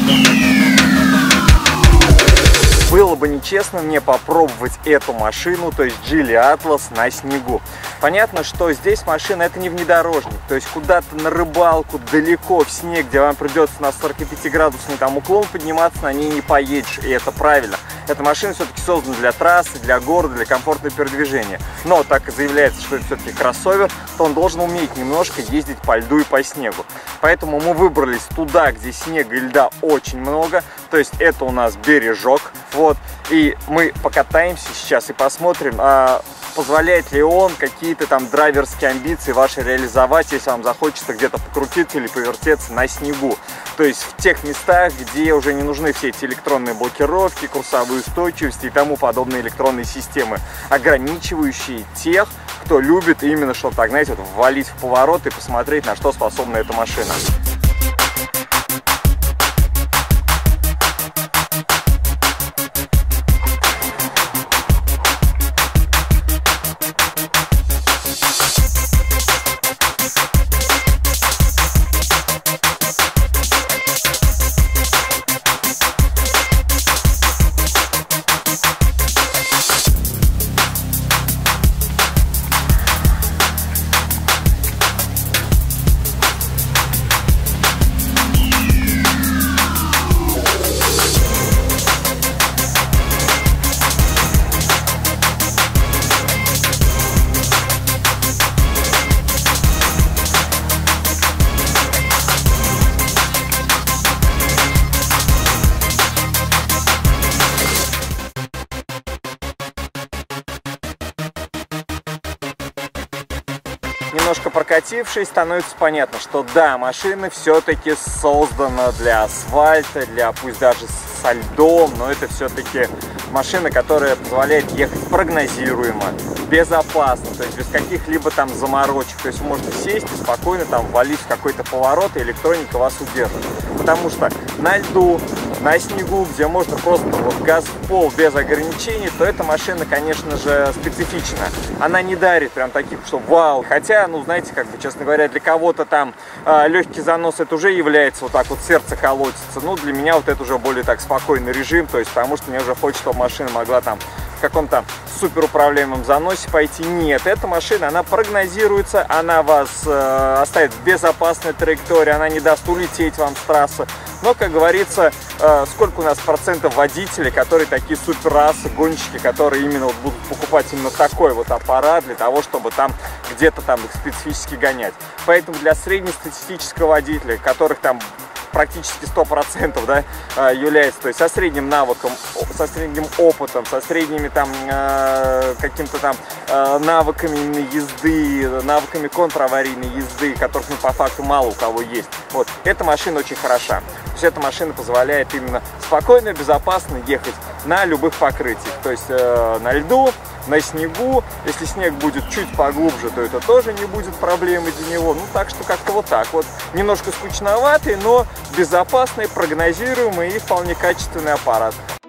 Было бы нечестно не попробовать эту машину, то есть Geely Atlas на снегу. Понятно, что здесь машина это не внедорожник, то есть куда-то на рыбалку, далеко в снег, где вам придется на 45-градусный там уклон подниматься, на ней не поедешь, и это правильно. Эта машина все-таки создана для трассы, для города, для комфортного передвижения. Но так и заявляется, что это все-таки кроссовер, то он должен уметь немножко ездить по льду и по снегу. Поэтому мы выбрались туда, где снега и льда очень много, то есть это у нас бережок. Вот, и мы покатаемся сейчас и посмотрим, позволяет ли он какие-то там драйверские амбиции ваши реализовать, если вам захочется где-то покрутиться или повертеться на снегу. То есть в тех местах, где уже не нужны все эти электронные блокировки, курсовые устойчивости и тому подобные электронные системы, ограничивающие тех, кто любит именно, чтобы так, знаете, вот, ввалить в поворот и посмотреть, на что способна эта машина. Немножко прокатившись, становится понятно, что да, машина все-таки создана для асфальта, для пусть даже со льдом, но это все-таки машина, которая позволяет ехать прогнозируемо, безопасно, то есть без каких-либо там заморочек. То есть вы можете сесть и спокойно там валить в какой-то поворот, и электроника вас удержит. Потому что на льду, на снегу, где можно просто вот газ в пол без ограничений, то эта машина, конечно же, специфична. Она не дарит прям таких, что вау. Хотя, ну, знаете, как бы, честно говоря, для кого-то там легкий занос это уже является вот так вот сердце колотится. Ну, для меня вот это уже более так спокойный режим, то есть потому что мне уже хочется, чтобы машина могла там в каком-то супер управляемом заносе пойти. Нет, эта машина, она прогнозируется, она вас оставит в безопасной траектории, она не даст улететь вам с трассы. Но, как говорится, сколько у нас процентов водителей, которые такие суперрасы, гонщики, которые именно вот будут покупать именно такой вот аппарат для того, чтобы там где-то там их специфически гонять. Поэтому для среднестатистического водителя, которых там практически 100%, да, является, то есть со средним навыком, со средним опытом, со средними там каким-то там навыками именно езды, навыками контраварийной езды, которых, ну, по факту мало у кого есть. Вот, эта машина очень хороша. То есть эта машина позволяет именно спокойно, безопасно ехать на любых покрытиях, то есть на льду, на снегу. Если снег будет чуть поглубже, то это тоже не будет проблемы для него. Ну, так что как-то вот так вот. Немножко скучноватый, но безопасный, прогнозируемый и вполне качественный аппарат.